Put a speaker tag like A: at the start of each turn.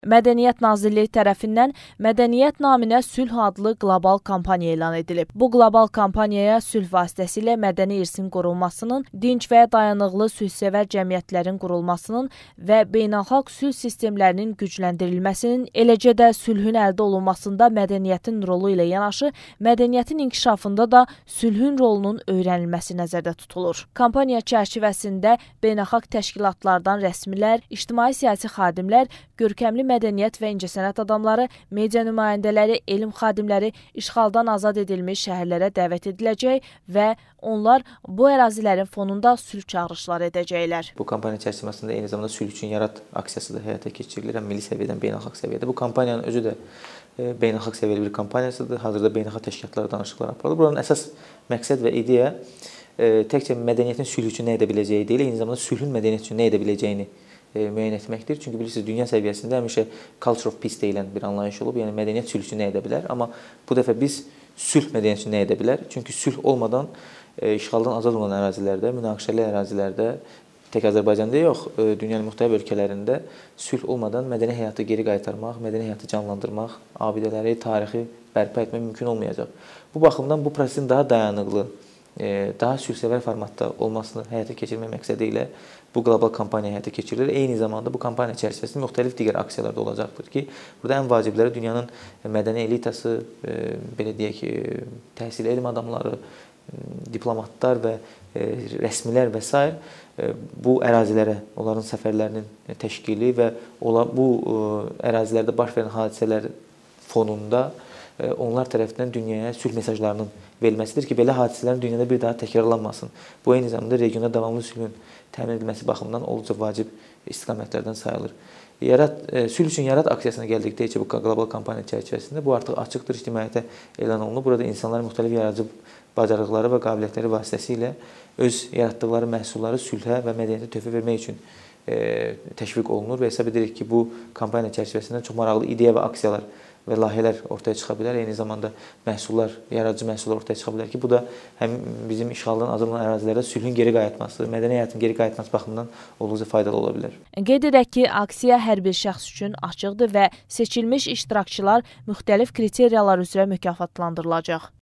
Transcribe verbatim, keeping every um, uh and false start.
A: Mədəniyyət Nazirliyi tərəfindən Mədəniyyət naminə Sülh adlı qlobal kampaniya elan edilib. Bu qlobal kampaniyaya sülh vasitəsilə mədəni irsin qorunmasının, dinc və dayanıqlı sülhsevər cəmiyyətlərin qurulmasının və beynəlxalq sülh sistemlərinin gücləndirilməsinin, eləcə də sülhün əldə olunmasında mədəniyyətin rolu ilə yanaşı, mədəniyyətin inkişafında da sülhün rolunun öyrənilməsi nəzərdə tutulur. Kampaniya çərçivəsində beynəlxalq təşkilatlardan rəsmilər, ictimai-siyasi xadimlər, görkəmli mədəniyyət və incəsənət adamları, media nümayəndələri, elm xadimləri işğaldan azad edilmiş şəhərlərə dəvət ediləcək və onlar bu ərazilərin fonunda sülh çağırışları edəcəklər.
B: Bu kampaniya çərçivəsində eyni zamanda sülh üçün yarat aksiyası da həyata keçirilir, həm milli səviyyədən beynəlxalq səviyyədə. Bu kampaniyanın özü də e, beynəlxalq səviyyəli bir kampaniyasıdır. Hazırda beynəlxalq təşkilatlara danışıqlar aparılır. Buranın əsas məqsəd və ideya e, təkcə mədəniyyətin sülh üçün nə edə biləcəyi deyil, eyni zamanda sülhün mədəniyyət üçün nə edə biləcəyini E, müəyyən etməkdir. Çünki bilirsiniz, dünya səviyyəsində həmişə culture of peace deyilən bir anlayış olub. Yəni, mədəniyyət sülh üçün nə edə bilər? Amma bu dəfə biz sülh mədəniyyət üçün nə edə bilər? Çünki sülh olmadan e, işğaldan azad olan ərazilərdə, münaqişəli ərazilərdə, tək Azərbaycanda yox, e, dünyanın müxtəlif ölkələrində sülh olmadan mədəni həyatı geri qaytarmaq, mədəni həyatı canlandırmaq, abidələri, tarixi bərpa etmək mümkün olmayacaq. Bu baxımdan bu prosesin daha dayanıqlı, daha sülhsevər formatda olmasını həyata keçirmək məqsədi ilə bu qlobal kampaniya həyata keçirilir. Eyni zamanda bu kampaniya çərçivəsində müxtəlif digər aksiyalar da olacaqdır ki, burada ən vacibləri dünyanın mədəni elitası, belə deyək ki, təhsil elm adamları, diplomatlar və rəsmilər və s. bu ərazilərə, onların səfərlərinin təşkili və bu ərazilərdə baş verən hadisələr fonunda onlar tərəfindən dünyaya sülh mesajlarının verilməsidir ki, belə hadisələrin dünyada bir daha təkrarlanmasın. Bu, eyni zamanda regionda davamlı sülhün təmin edilməsi baxımından olduqca vacib istiqamətlərdən sayılır. Yarat, sülh üçün yarat aksiyasına gəldikdə ki, bu qlobal kampaniya çərçivəsində bu artıq açıqdır, ictimaiyyətə elan olunub. Burada insanlar müxtəlif yaradıcı bacarıqları və qabiliyyətləri vasitəsilə öz yaratdıqları məhsulları sülhə və mədəniyyətə töhfə vermək üçün e, təşviq olunur və hesab edirik ki, bu kampaniya çərçivəsində çox maraqlı ideya və aksiyalar və layihələr ortaya çıxa bilər. Eyni zamanda məhsullar, yaradıcı məhsullar ortaya çıxa bilər ki, bu da həm bizim işğaldan azad olan ərazilərdə sülhün geri qayıtması, mədəni həyatın geri qayıtması baxımından olduqca faydalı ola bilər.
A: Qeyd edək ki, aksiya hər bir şəxs üçün açıqdır və seçilmiş iştirakçılar müxtəlif kriteriyalar üzrə mükafatlandırılacaq.